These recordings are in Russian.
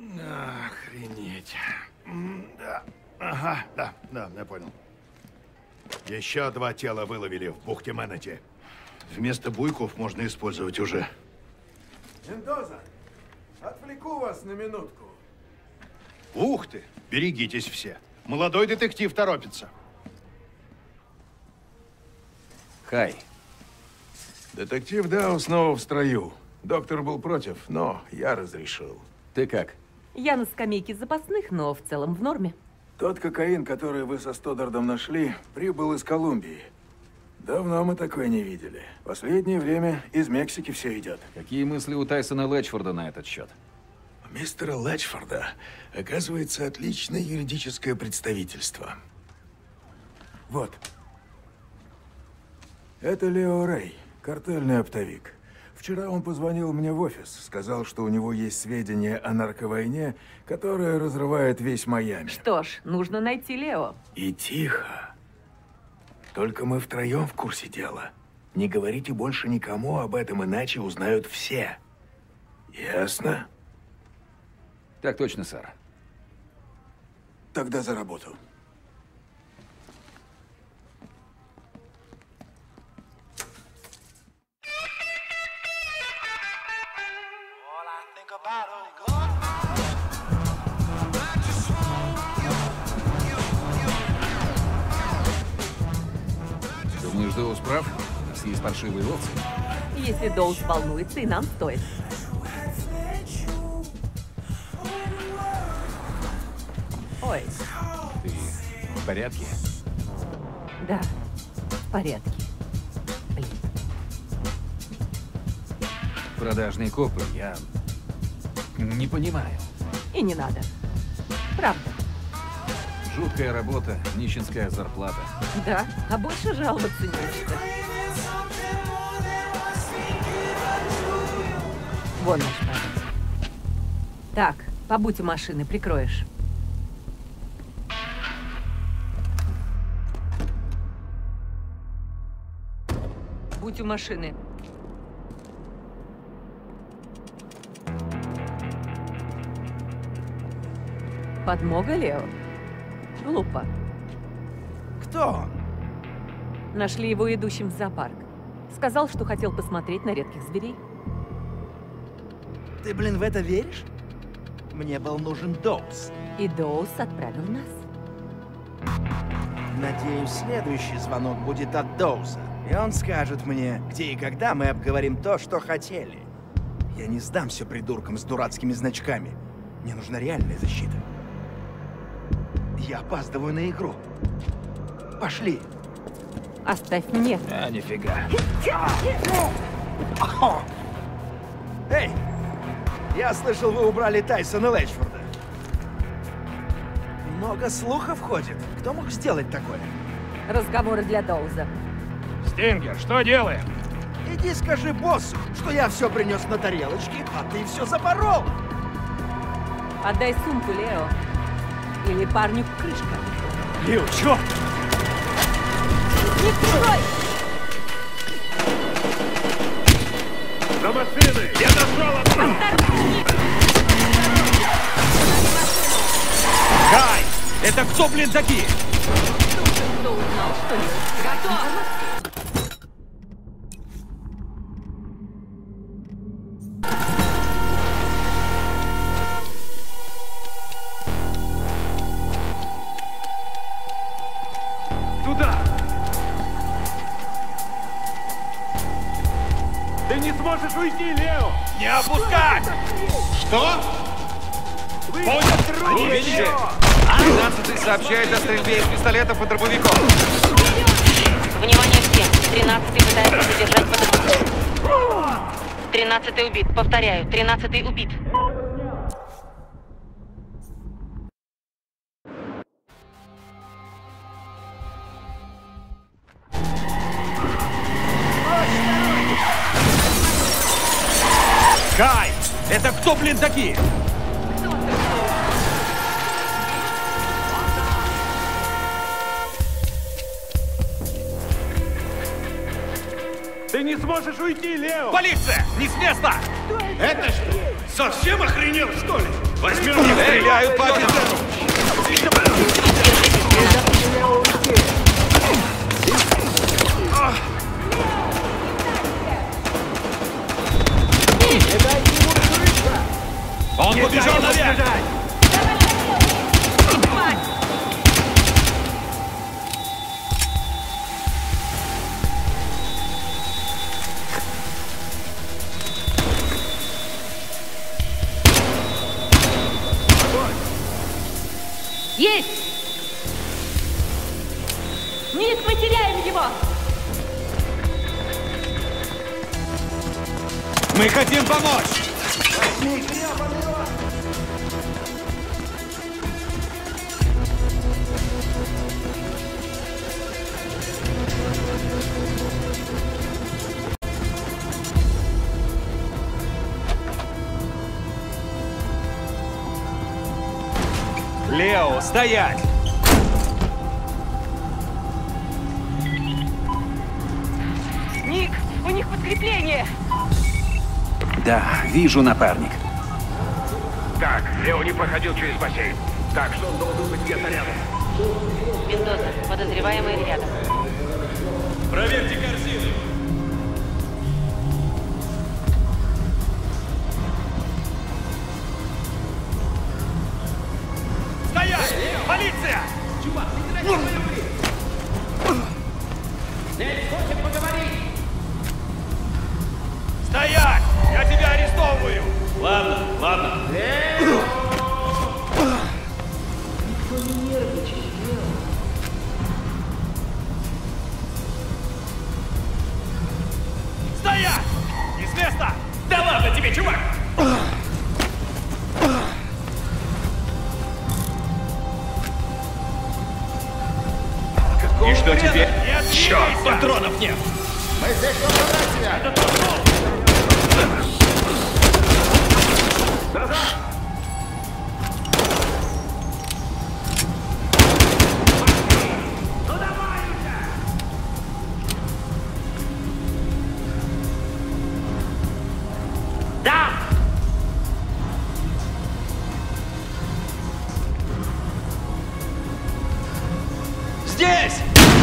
Охренеть. Да. Ага, да, я понял. Еще 2 тела выловили в бухте Менети. Вместо буйков можно использовать уже. Мендоза, отвлеку вас на минутку. Ух ты! Берегитесь все. Молодой детектив торопится. Хай. Детектив Дау снова в строю. Доктор был против, но я разрешил. Ты как? Я на скамейке запасных, но в целом в норме. Тот кокаин, который вы со Стоддардом нашли, прибыл из Колумбии. Давно мы такое не видели. Последнее время из Мексики все идет. Какие мысли у Тайсона Лэчфорда на этот счет? У мистера Лэчфорда, оказывается, отличное юридическое представительство. Вот. Это Лео Рэй, картельный оптовик. Вчера он позвонил мне в офис, сказал, что у него есть сведения о нарковойне, которая разрывает весь Майами. Что ж, нужно найти Лео. И тихо. Только мы втроем в курсе дела. Не говорите больше никому об этом, иначе узнают все. Ясно? Так точно, сэр. Тогда за работу. Думаешь, Доус прав? У нас есть паршивые овцы. Если Доус волнуется, и нам стоит. Ой, Ты в порядке? да, в порядке. Блин, Продажные копы, я не понимаю. и не надо. Правда. Жуткая работа, нищенская зарплата. Да, а больше жаловаться не на что. Вон наш парень. Так, побудь у машины, прикроешь. Будь у машины. Подмога, Лео? Глупо. Кто он? Нашли его идущим в зоопарк. Сказал, что хотел посмотреть на редких зверей. Ты, блин, в это веришь? Мне был нужен Доус. И Доус отправил нас. Надеюсь, следующий звонок будет от Доуса. И он скажет мне, где и когда мы обговорим то, что хотели. Я не сдамся придуркам с дурацкими значками. Мне нужна реальная защита. Я опаздываю на игру. Пошли. Оставь мне. А, нифига. Эй! Я слышал, вы убрали Тайсона Лэчфорда. Много слухов ходит. Кто мог сделать такое? Разговоры для Доуза. Стингер, что делаем? Иди скажи боссу, что я все принес на тарелочке, а ты все запорол. Отдай сумку, Лео. Или парню крышка. Лил, черт! Не стой! За машиной! Я нашел одну! Хай! Это кто, блин, такие? Кто узнал, что Лео? Готов! Туда! Ты не сможешь уйти, Лео! Не опускать! Что? Понял! Вы видите? 13-й сообщает о стрельбе из пистолетов и дробовиков. Внимание всем! 13-й пытается задержать под... 13-й убит. Повторяю, 13-й убит. Хай! Это кто, блин, такие? Ты не сможешь уйти, Лео! Полиция! Не с места! Это что? совсем охренел, что ли? Возьмем их, Стреляют по офицеру! Он побежал наверх! Есть! Ник, мы теряем его! Мы хотим помочь! Лео, стоять! Ник, у них подкрепление! Да, вижу, напарник. Так, Лео не проходил через бассейн. Так что он должен быть где-то рядом. Мендоза, подозреваемый рядом. Проверьте корзины. Стоять! Полиция! Чувак, не трать хочет поговорить! Стоять! Я тебя арестовываю! Ладно, ладно. Стоять! Не с места! Да ладно тебе, чувак! И что теперь? Черт, патронов нет! Мы здесь убрать тебя! Здесь!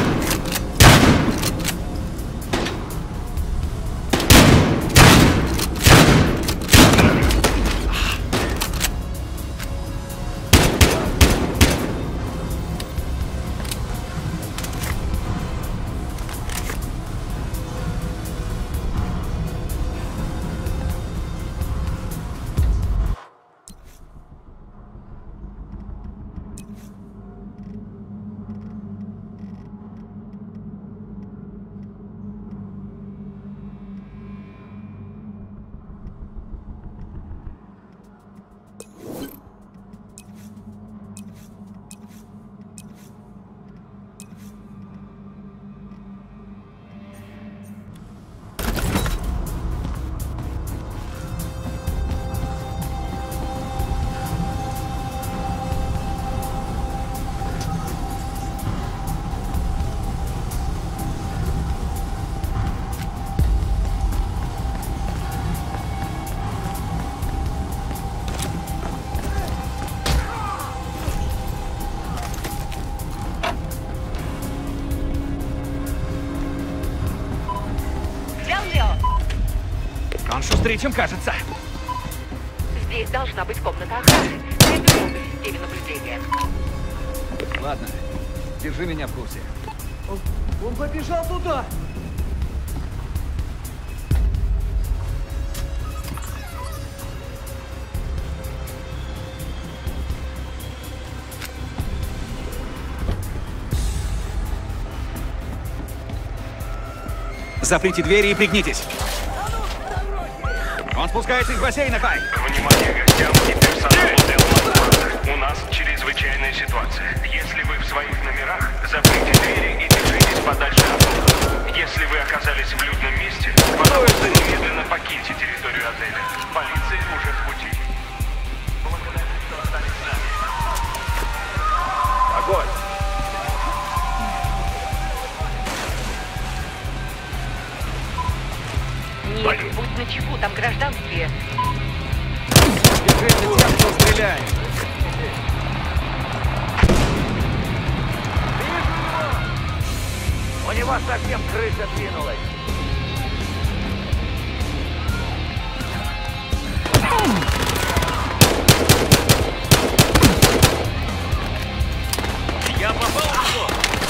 Он шустрее, чем кажется. Здесь должна быть комната охраны. Это в системе наблюдения. Ладно, держи меня в курсе. Он побежал туда! Заприте двери и пригнитесь. Он спускается из бассейна, Кай. Внимание гостям и персоналу Делмонта. У нас чрезвычайная ситуация. Если вы в своих номерах, заприте двери и держитесь подальше от окна. Если вы оказались в людном месте, пожалуйста, немедленно покиньте территорию отеля. Полиция уже в пути. Благодарю, что остались с нами. Огонь! Нет, будь начеку, там гражданские. стреляй! У него совсем крыша двинулась. Я попал в него!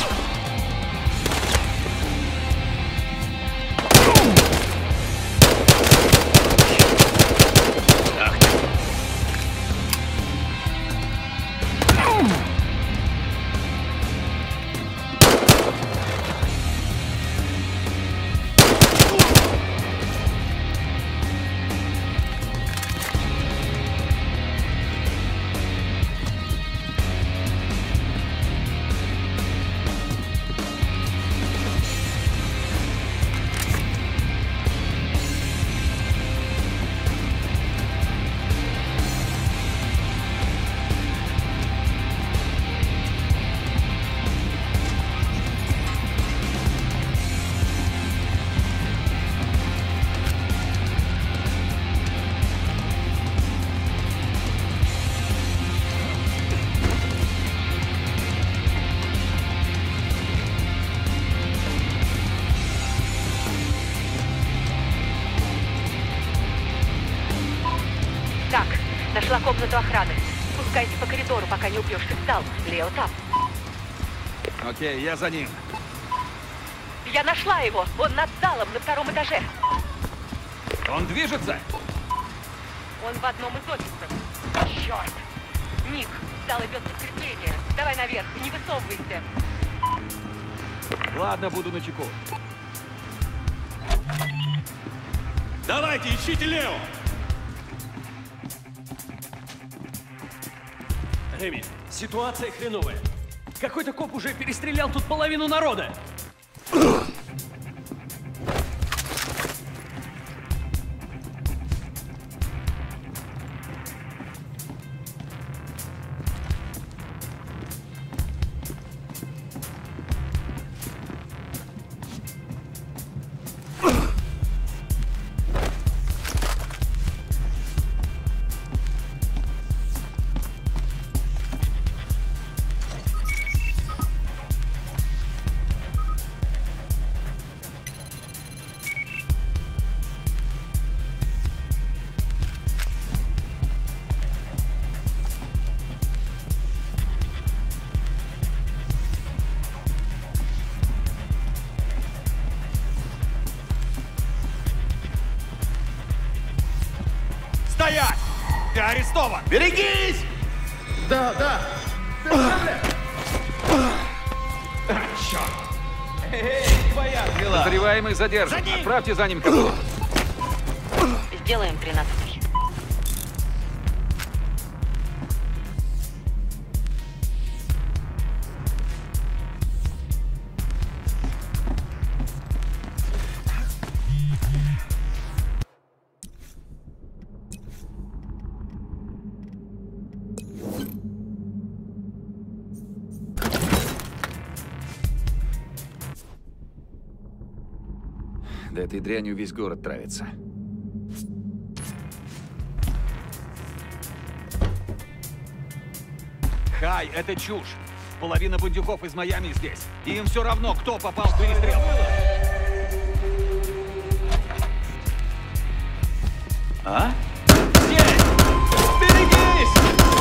Так, нашла комнату охраны. Спускайся по коридору, пока не упрешься в зал. Лео там. Окей, я за ним. Я нашла его. Он над залом на втором этаже. Он движется? Он в одном из офисов. Черт! Ник, зал идет подкрепление. Давай наверх, не высовывайся. Ладно, буду начеку. Давайте, ищите Лео! Реми, ситуация хреновая. Какой-то коп уже перестрелял тут половину народа. Стоять! Ты арестован! Берегись! Да, да. Подозреваемый задержан. Отправьте за ним кого-то. Сделаем 13-й. Да этой дрянью весь город травится. Хай, это чушь. Половина бандюков из Майами здесь. И им все равно, кто попал в перестрелку. А? Здесь! Берегись!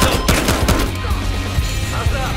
Назад!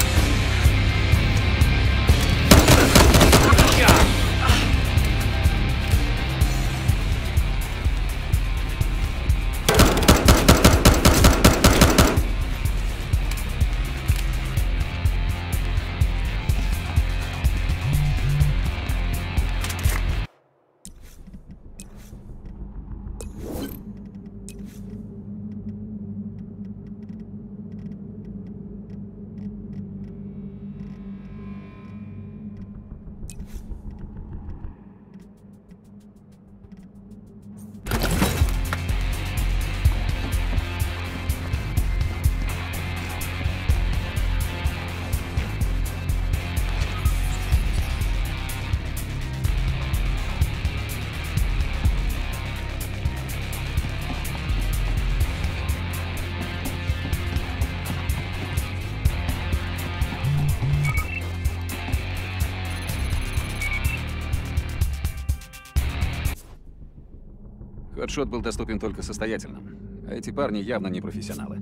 хедшот был доступен только состоятельным. А эти парни явно не профессионалы.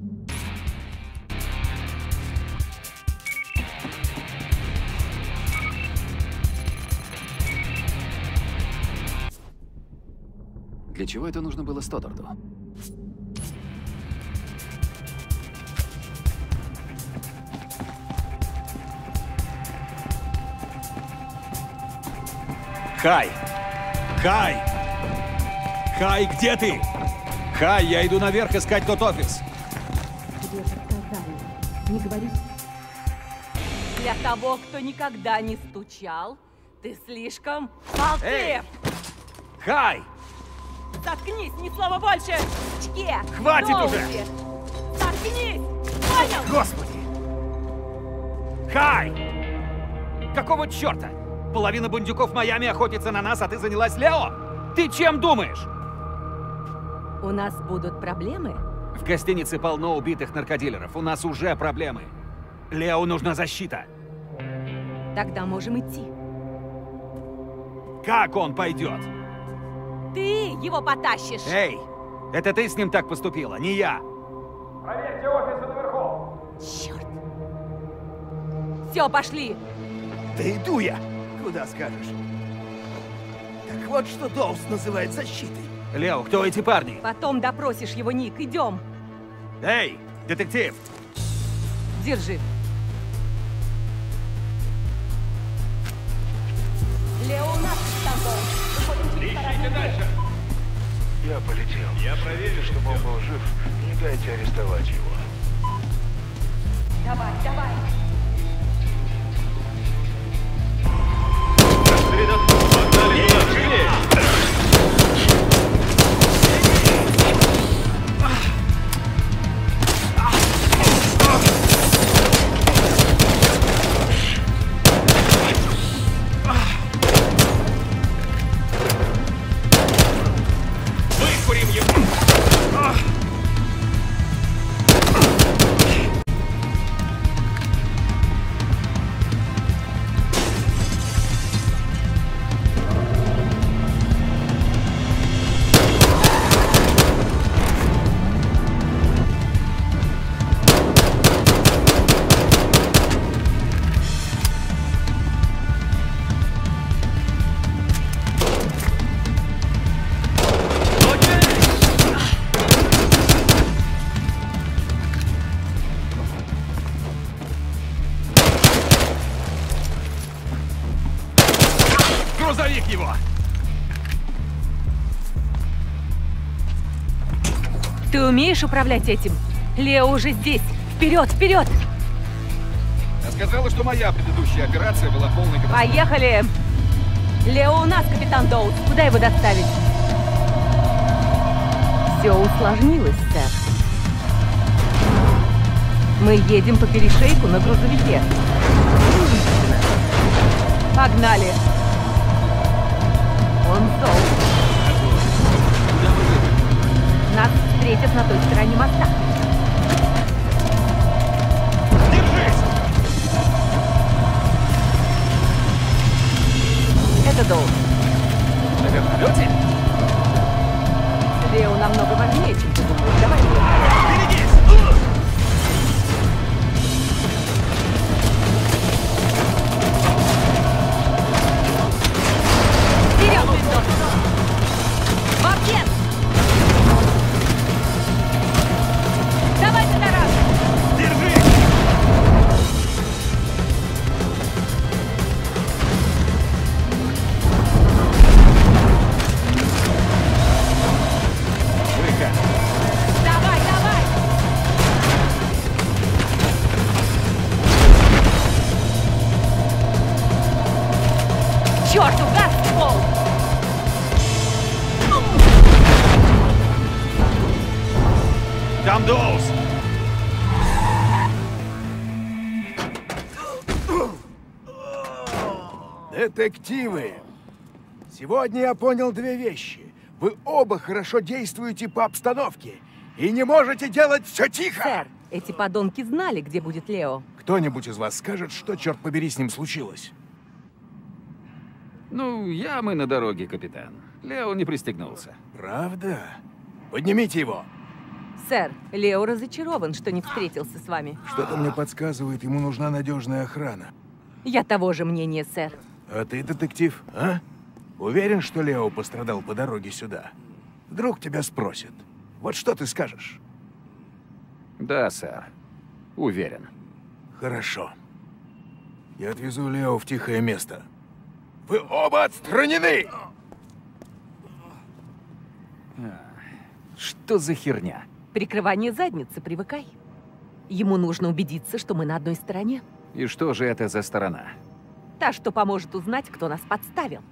Для чего это нужно было Стодарду? Хай! Хай! Хай, где ты? Хай, я иду наверх искать тот офис. Тебе же сказали, не говори. Для того, кто никогда не стучал, ты слишком болтлив. Хай! Заткнись, ни слова больше! Чке! Хватит уже! Заткнись! Понял? Господи! Хай! Какого черта? Половина бандюков в Майами охотится на нас, а ты занялась Лео? Ты чем думаешь? У нас будут проблемы? В гостинице полно убитых наркодилеров. У нас уже проблемы. Лео нужна защита. Тогда можем идти. Как он пойдет? Ты его потащишь! Эй! Это ты с ним так поступила, не я! Проверьте офисы наверху! Черт! Все, пошли! Да иду я! Куда скажешь? Так вот, что Доус называет защитой. Лео, кто эти парни? Потом допросишь его, Ник. Идем. Эй, детектив! Держи. Лео у нас там был. Выходим через Ищите дальше! Я полетел. Я проверю, чтобы он был жив. Не дайте арестовать его. Давай, давай. Погнали туда, живее! Выкурим его! Грузовик его! Ты умеешь управлять этим? Лео уже здесь. Вперед, вперед! Я сказала, что моя предыдущая операция была полной катастрофой. Поехали! Лео у нас, капитан Доус. Куда его доставить? Все усложнилось, сэр. Мы едем по перешейку на грузовике. Погнали! Он зол. Нас встретят на той стороне моста. Держись! Это Доус. На вертолете? Лео намного важнее, чем ты думаешь. Давай. Берегись! Вперед, Виндос! В объезд! Давай, Тарас! Держись! Выход! Давай, давай! Черт, угас, ствол! Там Доус! Детективы! Сегодня я понял две вещи. Вы оба хорошо действуете по обстановке и не можете делать все тихо! Сэр, эти подонки знали, где будет Лео. Кто-нибудь из вас скажет, что, черт побери, с ним случилось? Ну, ямы на дороге, капитан. Лео не пристегнулся. Правда? Поднимите его. Сэр, Лео разочарован, что не встретился с вами. Что-то мне подсказывает, ему нужна надежная охрана. Я того же мнения, сэр. А ты детектив, а? Уверен, что Лео пострадал по дороге сюда? Вдруг тебя спросят. Вот что ты скажешь? Да, сэр. Уверен. Хорошо. Я отвезу Лео в тихое место. Вы оба отстранены! Что за херня? Прикрывание задницы, привыкай. Ему нужно убедиться, что мы на одной стороне. И что же это за сторона? Та, что поможет узнать, кто нас подставил.